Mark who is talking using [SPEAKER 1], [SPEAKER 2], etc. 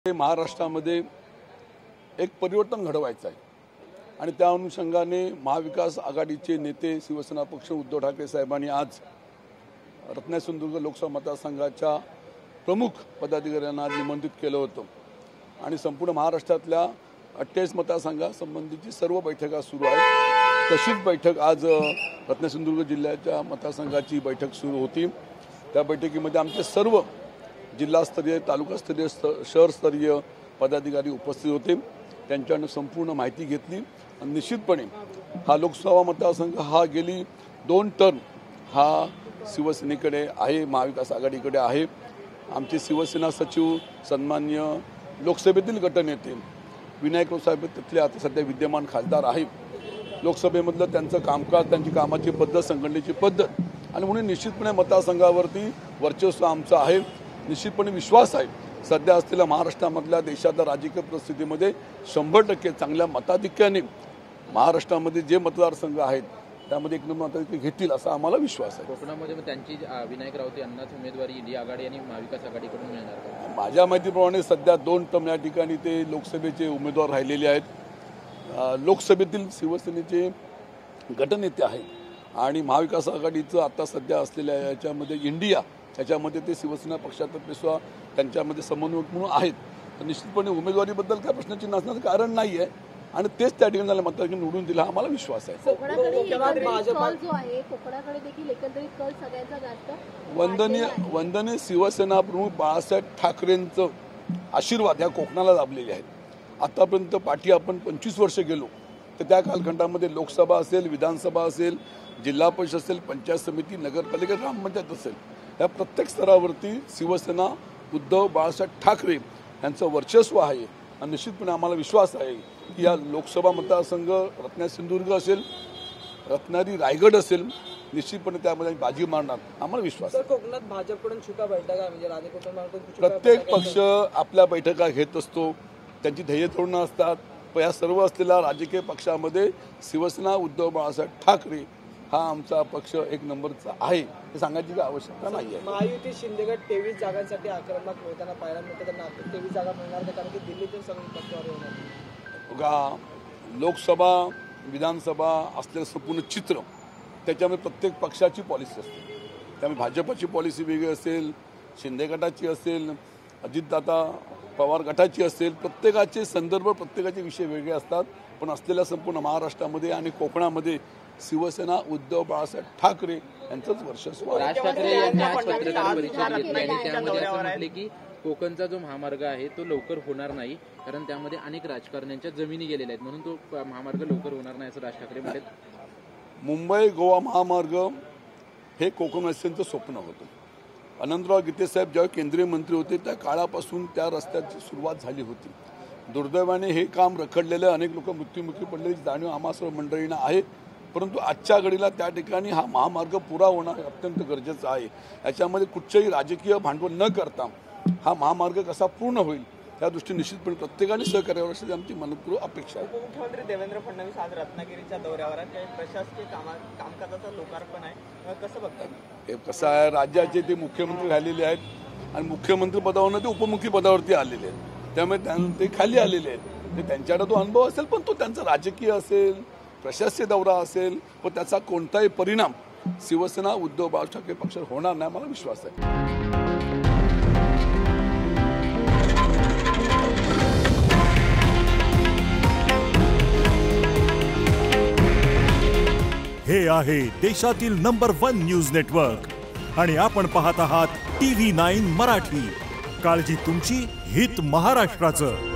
[SPEAKER 1] महाराष्ट्रामध्ये एक परिवर्तन घडवायचं आहे आणि त्या अनुषंगाने महाविकास आघाडीचे नेते शिवसेना पक्ष उद्धव ठाकरे साहेबांनी आज रत्नागिरी लोकसभा मतदारसंघाच्या प्रमुख पदाधिकाऱ्यांना निमंत्रित केलं होतं आणि संपूर्ण महाराष्ट्रातल्या 28 मतदारसंघासंबंधीची सर्व बैठका सुरू आहेत। तशीच बैठक आज रत्नागिरी जिल्ह्याच्या मतदारसंघाची बैठक सुरू होती। त्या बैठकीमध्ये आमचे सर्व जिल्हास्तरीय तालुकास्तरीय शहरस्तरीय पदाधिकारी उपस्थित होते। त्यांच्याकडून संपूर्ण माहिती घेतली आणि निश्चितपणे हा लोकसभा मतदारसंघ हा गेली 2 टर्म हा शिवसेनेकडे आहे, महाविकास आघाडीकडे आहे। आमचे शिवसेना सचिव सन्माननीय लोकसभेतील गटनेते विनायक साहेब तिथले आता सध्या विद्यमान खासदार आहेत। लोकसभेमधलं त्यांचं कामकाज, त्यांची कामाची पद्धत, संघटनेची पद्धत आणि म्हणून निश्चितपणे मतदारसंघावरती वर्चस्व आमचं आहे। निश्चितपणे विश्वास आहे सध्या असलेल्या महाराष्ट्रामधल्या देशाच्या राजकीय परिस्थितीमध्ये 100% चांगल्या मताधिक्याने महाराष्ट्रामध्ये जे मतदारसंघ आहेत त्यामध्ये एक नंबर मताधिक्य घेतील असा आम्हाला विश्वास आहे।
[SPEAKER 2] कोकणामध्ये त्यांची विनायक राऊत यांनाच उमेदवारी इंडिया आघाडी आणि महाविकास आघाडीकडून मिळणार।
[SPEAKER 1] माझ्या माहितीप्रमाणे सध्या 2 टर्म या ठिकाणी ते लोकसभेचे उमेदवार राहिलेले आहेत। लोकसभेतील शिवसेनेचे गटनेते आहेत आणि महाविकास आघाडीचं आता सध्या असलेल्या याच्यामध्ये इंडिया त्याच्यामध्ये ते शिवसेना पक्षातर्फे सुद्धा त्यांच्यामध्ये समन्वयक म्हणून आहेत। तर निश्चितपणे उमेदवारीबद्दल काय प्रश्नाची नसण्याचं कारण नाही आहे आणि तेच त्या ठिकाणी मतदारांनी निवडून दिला आम्हाला विश्वास आहे। वंदनीय शिवसेना प्रमुख बाळासाहेब ठाकरेंचं आशीर्वाद ह्या कोकणाला लाभलेले आहेत। आतापर्यंत पाठी आपण 25 वर्ष गेलो तर त्या कालखंडामध्ये लोकसभा असेल, विधानसभा असेल, जिल्हा परिषद असेल, पंचायत समिती, नगरपालिका, ग्रामपंचायत असेल, या प्रत्येक स्तरावरती शिवसेना उद्धव बाळासाहेब ठाकरे यांचं वर्चस्व आहे आणि निश्चितपणे आम्हाला विश्वास आहे की या लोकसभा मतदारसंघ रत्नागिरी सिंधुदुर्ग असेल, रत्नागिरी रायगड असेल, निश्चितपणे त्यामध्ये बाजी मारणार आम्हाला विश्वास आहे।
[SPEAKER 3] कोकणात भाजपकडून छुपा बैठका म्हणजे
[SPEAKER 1] प्रत्येक पक्ष आपल्या बैठका घेत असतो, त्यांची ध्येय धोरणं असतात। पण या सर्व असलेल्या राजकीय पक्षामध्ये शिवसेना उद्धव बाळासाहेब ठाकरे हा आमचा पक्ष एक नंबरचा आहे हे सांगायची काही आवश्यकता नाही आहे।
[SPEAKER 3] महायुती शिंदेगड 23 जागांसाठी आक्रमक होताना पाहायला मिळतं, त्यांना 23 जागा मिळणार नाही कारण की दिल्लीतून सगळी टक्केवारी होणार।
[SPEAKER 1] बघा, लोकसभा विधानसभा असलेलं संपूर्ण चित्र त्याच्यामध्ये प्रत्येक पक्षाची पॉलिसी असते। त्यामुळे भाजपची पॉलिसी वेगळी असेल, शिंदे गटाची असेल, अजितदादा पवार गटाची असेल, प्रत्येकाचे संदर्भ प्रत्येकाचे विषय वेगळे असतात। पण असलेल्या संपूर्ण महाराष्ट्रामध्ये आणि कोकणामध्ये शिवसेना उद्धव बाळासाहेब ठाकरे यांचंच वर्चस्व आहे।
[SPEAKER 2] राज ठाकरे यांनी आज पत्रकार परिषद घेतली आणि त्यामध्ये असं म्हटले की कोकणचा जो महामार्ग आहे तो लवकर होणार नाही कारण त्यामध्ये अनेक राजकारण्यांच्या जमिनी गेलेल्या आहेत, म्हणून तो महामार्ग लवकर होणार नाही असं राज ठाकरे म्हणाले।
[SPEAKER 1] मुंबई गोवा महामार्ग हे कोकणवासियांचं स्वप्न होतं। अनंतराव गीते साहेब जेव्हा केंद्रीय मंत्री होते त्या काळापासून त्या रस्त्याची सुरुवात झाली होती। दुर्दैवाने हे काम रखडलेलं, अनेक लोक मृत्युमुखी पडलेली जाणीव आम्हा सर्व मंडळींना आहे। परंतु आजच्या घडीला त्या ठिकाणी हा महामार्ग पुरा होणं अत्यंत गरजेचं आहे। याच्यामध्ये कुठचंही राजकीय भांडवल न करता हा महामार्ग कसा पूर्ण होईल या दृष्टीने निश्चितपणे प्रत्येकाने सहकार्य करावं अशी आमची मनपूर्वक अपेक्षा आहे।
[SPEAKER 3] उपमुख्यमंत्री देवेंद्र फडणवीस आज रत्नागिरीच्या दौऱ्यावर आहेत, प्रशासकीय कामकाजाचं लोकार्पण आहे, कसं बघतात?
[SPEAKER 1] हे कसं आहे, राज्याचे ते मुख्यमंत्री राहिलेले आहेत आणि मुख्यमंत्री पदावरून ते उपमुख्य पदावरती आलेले आहेत, त्यामुळे ते खाली आलेले आहेत। ते त्यांच्याकडे तो अनुभव असेल पण तो त्यांचा राजकीय असेल, प्रशासकीय दौरा असेल, पण त्याचा कोणताही परिणाम शिवसेना उद्धव बाळासाहेब ठाकरे पक्षावर होणार नाही मला विश्वास आहे।
[SPEAKER 4] हे आहे देशातील नंबर 1 न्यूज नेटवर्क आणि आपण पाहत आहात TV9 मराठी। काळजी तुमची, हित महाराष्ट्राचं।